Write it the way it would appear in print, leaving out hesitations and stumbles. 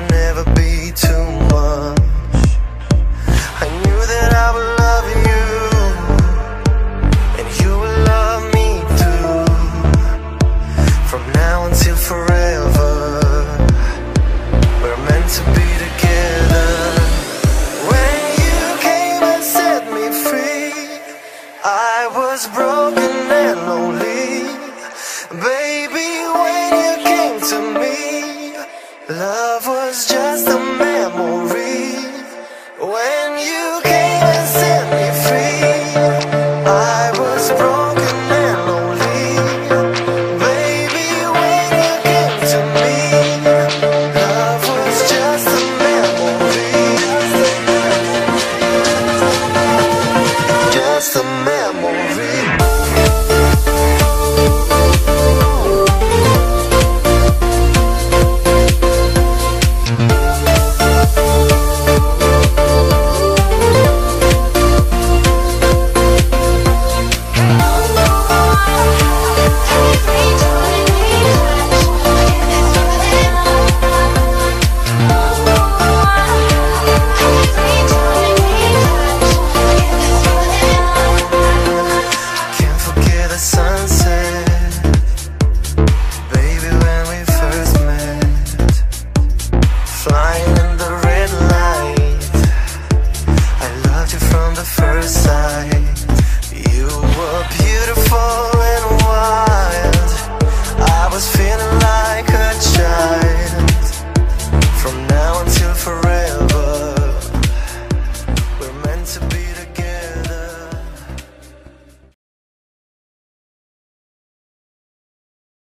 never be too much. I knew that I would love you, and you would love me too. From now until forever, we're meant to be together. When you came and set me free, I was broken and lonely. Baby, when you came to me, love was just a memory. When you came and set me free, I was broken and lonely. Baby, when you came to me, love was just a memory. Just a memory. Flying in the red light, I loved you from the first sight.